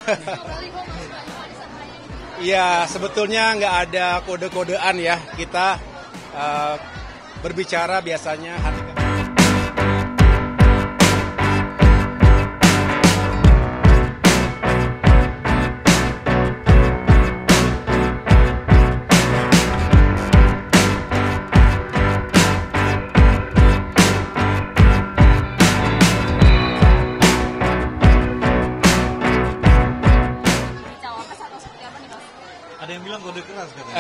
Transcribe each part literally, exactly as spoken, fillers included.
Ya, sebetulnya nggak ada kode-kodean ya. Kita uh, berbicara biasanya hati ke hati. Ada yang bilang kode keras katanya.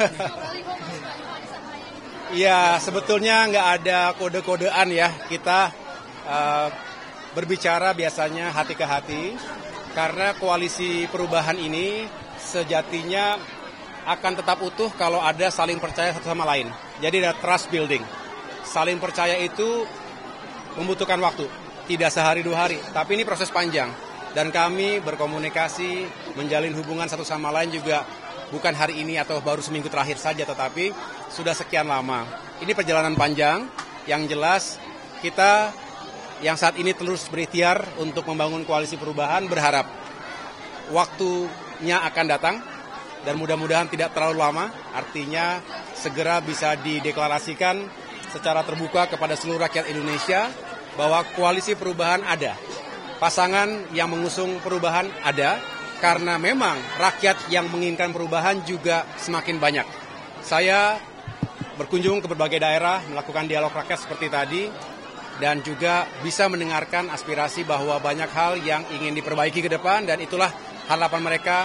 Iya, sebetulnya nggak ada kode-kodean ya. Kita uh, berbicara biasanya hati ke hati. Karena koalisi perubahan ini sejatinya akan tetap utuh kalau ada saling percaya satu sama lain. Jadi ada trust building. Saling percaya itu membutuhkan waktu. Tidak sehari dua hari, tapi ini proses panjang. Dan kami berkomunikasi, menjalin hubungan satu sama lain juga bukan hari ini atau baru seminggu terakhir saja, tetapi sudah sekian lama. Ini perjalanan panjang, yang jelas kita yang saat ini terus berikhtiar untuk membangun koalisi perubahan, berharap waktunya akan datang dan mudah-mudahan tidak terlalu lama, artinya segera bisa dideklarasikan secara terbuka kepada seluruh rakyat Indonesia bahwa koalisi perubahan ada. Pasangan yang mengusung perubahan ada, karena memang rakyat yang menginginkan perubahan juga semakin banyak. Saya berkunjung ke berbagai daerah, melakukan dialog rakyat seperti tadi, dan juga bisa mendengarkan aspirasi bahwa banyak hal yang ingin diperbaiki ke depan, dan itulah harapan mereka,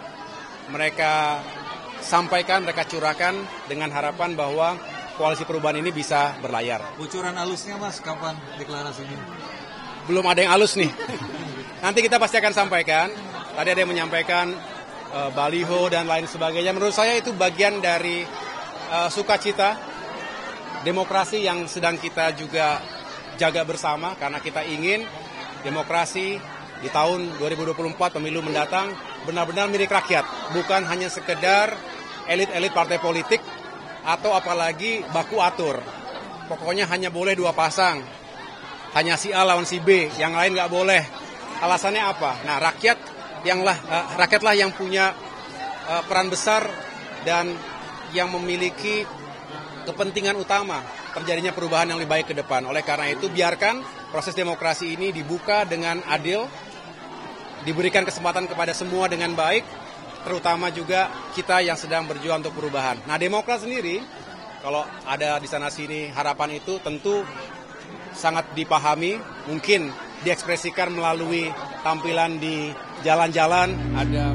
mereka sampaikan, mereka curahkan dengan harapan bahwa koalisi perubahan ini bisa berlayar. Bocoran halusnya Mas, kapan deklarasinya? Belum ada yang halus nih. Nanti kita pasti akan sampaikan. Tadi ada yang menyampaikan uh, baliho dan lain sebagainya. Menurut saya itu bagian dari uh, sukacita demokrasi yang sedang kita juga jaga bersama. Karena kita ingin demokrasi di tahun dua ribu dua puluh empat pemilu mendatang benar-benar milik rakyat. Bukan hanya sekedar elit-elit partai politik atau apalagi baku atur. Pokoknya hanya boleh dua pasang. Hanya si A lawan si B, yang lain nggak boleh. Alasannya apa? Nah, rakyat yanglah uh, rakyatlah yang punya uh, peran besar dan yang memiliki kepentingan utama terjadinya perubahan yang lebih baik ke depan. Oleh karena itu, biarkan proses demokrasi ini dibuka dengan adil, diberikan kesempatan kepada semua dengan baik, terutama juga kita yang sedang berjuang untuk perubahan. Nah, Demokrat sendiri, kalau ada di sana sini harapan itu tentu sangat dipahami, mungkin diekspresikan melalui tampilan di jalan-jalan. Ada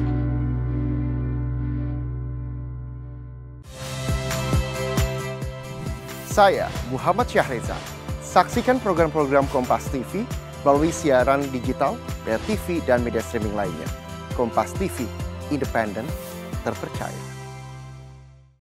Saya Muhammad Syahreza. Saksikan program-program Kompas T V melalui siaran digital, T V dan media streaming lainnya. Kompas T V, independen, terpercaya.